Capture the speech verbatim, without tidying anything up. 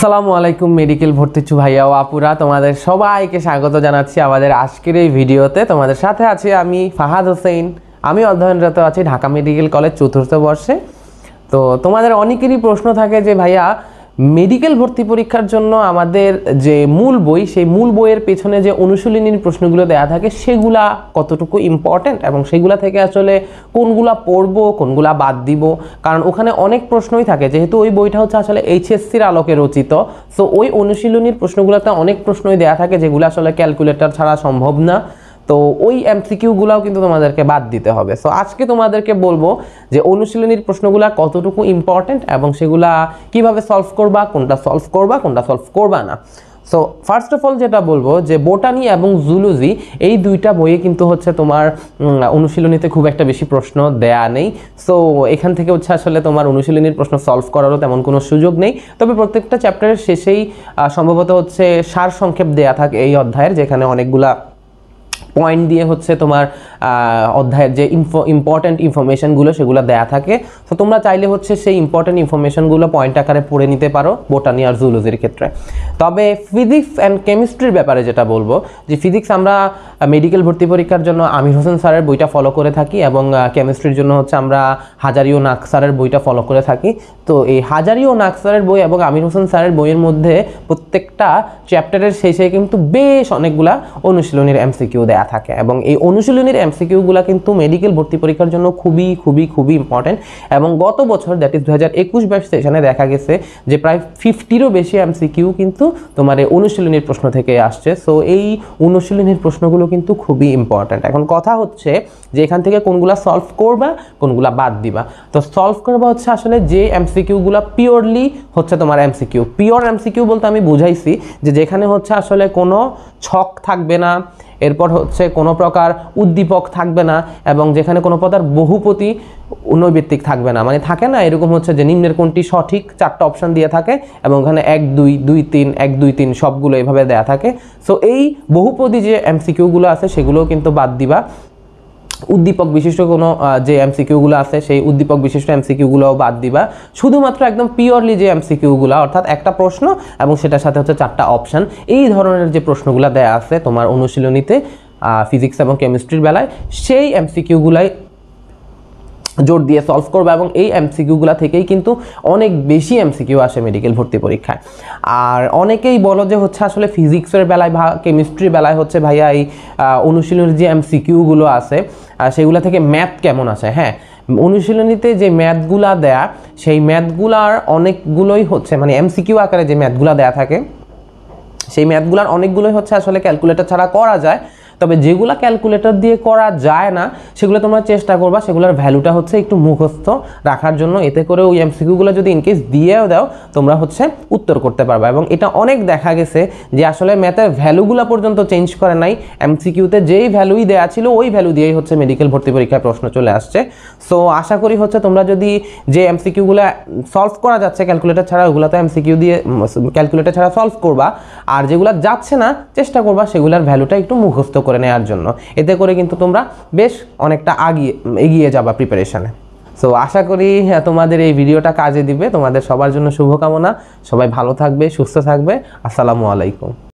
আসসালামু আলাইকুম মেডিকেল ভর্তিচ্ছু ভাইয়া ও আপুরা, তোমাদের সবাইকে স্বাগত জানাচ্ছি আমাদের আজকের এই ভিডিওতে। তোমাদের সাথে আছি আমি ফাহাদ হোসেন। আমি অধ্যয়নরত আছি ঢাকা মেডিকেল কলেজ চতুর্থ বর্ষে। তো তোমাদের অনেকেরই প্রশ্ন থাকে যে ভাইয়া মেডিকেল ভর্তি পরীক্ষার জন্য আমাদের যে মূল বই, সেই মূল বইয়ের পেছনে যে অনুশীলনীর প্রশ্নগুলো দেওয়া থাকে সেগুলা কতটুকু ইম্পর্টেন্ট এবং সেগুলা থেকে আসলে কোনগুলা পড়বো কোনগুলা বাদ দিব। কারণ ওখানে অনেক প্রশ্নই থাকে, যেহেতু ওই বইটা হচ্ছে আসলে এইচএসসির আলোকে রচিত। সো ওই অনুশীলনীর প্রশ্নগুলোতে অনেক প্রশ্নই দেওয়া থাকে যেগুলো আসলে ক্যালকুলেটর ছাড়া সম্ভব না। তো ওই এমসিকিউগুলোও কিন্তু তোমাদেরকে বাদ দিতে হবে। সো আজকে তোমাদেরকে বলবো যে অনুশীলনীর প্রশ্নগুলো কতটুকু ইম্পর্টেন্ট এবং সেগুলা কিভাবে সলভ করবা, কোনটা সলভ করবা কোনটা সলভ করবা না। সো ফার্স্ট অফ অল যেটা বলবো যে বোটানি এবং জুলজি এই দুইটা বইয়ে কিন্তু হচ্ছে তোমার অনুশীলনীতে খুব একটা বেশি প্রশ্ন দেয়া নেই। সো এখান থেকে হচ্ছে আসলে তোমার অনুশীলনীর প্রশ্ন সলভ করারও তেমন কোনো সুযোগ নেই। তবে প্রত্যেকটা চ্যাপ্টারের শেষেই সম্ভবত হচ্ছে সার সংক্ষেপ দেয়া থাকে এই অধ্যায়ের, যেখানে অনেকগুলা পয়েন্ট দিয়ে হচ্ছে তোমার অধ্যায়ের যে ইনফো ইম্পর্ট্যান্ট ইনফরমেশনগুলো সেগুলো দেয়া থাকে। তো তোমরা চাইলে হচ্ছে সেই ইম্পর্ট্যান্ট ইনফরমেশনগুলো পয়েন্ট আকারে পড়ে নিতে পারো বোটানি আর জুলজির ক্ষেত্রে। তবে ফিজিক্স অ্যান্ড কেমিস্ট্রির ব্যাপারে যেটা বলবো যে ফিজিক্স আমরা মেডিকেল ভর্তি পরীক্ষার জন্য আমির হোসেন স্যারের বইটা ফলো করে থাকি এবং কেমিস্ট্রির জন্য হচ্ছে আমরা হাজারি ও নাক স্যারের বইটা ফলো করে থাকি। তো এই হাজারি ও নাক স্যারের বই এবং আমির হোসেন স্যারের বইয়ের মধ্যে প্রত্যেকটা চ্যাপ্টারের শেষে কিন্তু বেশ অনেকগুলা অনুশীলনীর এমসিকিউ দেয়া থাকে এবং এই অনুশীলনীর এমসিকিউগুলো কিন্তু মেডিকেল ভর্তি পরীক্ষার জন্য খুবই খুবই খুবই ইম্পর্টেন্ট। এবং গত বছর দ্যাট ইজ দু হাজার একুশ বাইশ সেশনে দেখা গেছে যে প্রায় ফিফটিরও বেশি এমসিকিউ কিন্তু তোমার এই অনুশীলনীর প্রশ্ন থেকে আসছে। সো এই অনুশীলনীর প্রশ্নগুলো কিন্তু খুবই ইম্পর্টেন্ট। এখন কথা হচ্ছে যে এখান থেকে কোনগুলা সলভ করবা কোনগুলা বাদ দিবা। তো সলভ করবা হচ্ছে আসলে যে এমসিকিউগুলো পিওরলি হচ্ছে তোমার এমসিকিউ। পিওর এমসিকিউ বলতে আমি বুঝাইছি যে যেখানে হচ্ছে আসলে কোনো ছক থাকবে না, এরপর হচ্ছে কোনো প্রকার উদ্দীপক থাকবে না এবং যেখানে কোনো প্রকার বহুপতি নৈবেত্তিক থাকবে না। মানে থাকে না এরকম হচ্ছে যে নিম্নের কোনটি সঠিক চারটা অপশান দিয়ে থাকে এবং ওখানে এক দুই দুই তিন এক দুই তিন সবগুলো এভাবে দেয়া থাকে। সো এই বহুপদী যে এমসিকিউগুলো আছে সেগুলোও কিন্তু বাদ দিবা। উদ্দীপক বিশিষ্ট কোনো যে এমসিকিউগুলো আছে সেই উদ্দীপক বিশিষ্ট এমসিকিউগুলোও বাদ দিবা। শুধুমাত্র একদম পিওরলি যে এমসিকিউগুলো অর্থাৎ একটা প্রশ্ন এবং সেটার সাথে হচ্ছে চারটা অপশান, এই ধরনের যে প্রশ্নগুলো দেয়া আছে তোমার অনুশীলনীতে ফিজিক্স এবং কেমিস্ট্রির বেলায়, সেই এমসিকিউগুলাই জোর দিয়ে সলভ করবে এবং এই এমসিকিউগুলো থেকেই কিন্তু অনেক বেশি এমসিকিউ আসে মেডিকেল ভর্তি পরীক্ষায়। আর অনেকেই বলো যে হচ্ছে আসলে ফিজিক্সের বেলায় বা কেমিস্ট্রির বেলায় হচ্ছে ভাইয়া এই অনুশীলনের যে এমসিকিউগুলো আছে সেগুলো থেকে ম্যাথ কেমন আসে। হ্যাঁ, অনুশীলনীতে যে ম্যাথগুলা দেয়া সেই ম্যাথগুলার অনেকগুলোই হচ্ছে মানে এমসিকিউ আকারে যে ম্যাথগুলা দেয়া থাকে সেই ম্যাথগুলার অনেকগুলোই হচ্ছে আসলে ক্যালকুলেটর ছাড়া করা যায়। তবে যেগুলো ক্যালকুলেটর দিয়ে করা যায় না সেগুলো তোমরা চেষ্টা করবা সেগুলোর ভ্যালুটা হচ্ছে একটু মুখস্থ রাখার জন্য। এতে করে ওই এমসিকিউগুলো যদি ইনকেস দিয়েও দাও তোমরা হচ্ছে উত্তর করতে পারবা। এবং এটা অনেক দেখা গেছে যে আসলে ম্যাথের ভ্যালুগুলো পর্যন্ত চেঞ্জ করে নাই, এমসিকিউতে যেই ভ্যালুই দেওয়া ছিল ওই ভ্যালু দিয়েই হচ্ছে মেডিকেল ভর্তি পরীক্ষায় প্রশ্ন চলে আসছে। সো আশা করি হচ্ছে তোমরা যদি যে এমসিকিউগুলো সলভ করা যাচ্ছে ক্যালকুলেটর ছাড়া ওগুলো তো এমসিকিউ দিয়ে ক্যালকুলেটর ছাড়া সলভ করবা, আর যেগুলো যাচ্ছে না চেষ্টা করবা সেগুলোর ভ্যালুটা একটু মুখস্থ করে নেওয়ার জন্য। এতে করে কিন্তু তোমরা বেশ অনেকটা আগিয়ে এগিয়ে যাবা প্রিপারেশনে। সো আশা করি তোমাদের এই ভিডিওটা কাজে দিবে। তোমাদের সবার জন্য শুভকামনা। সবাই ভালো থাকবে, সুস্থ থাকবে। আসসালামু আলাইকুম।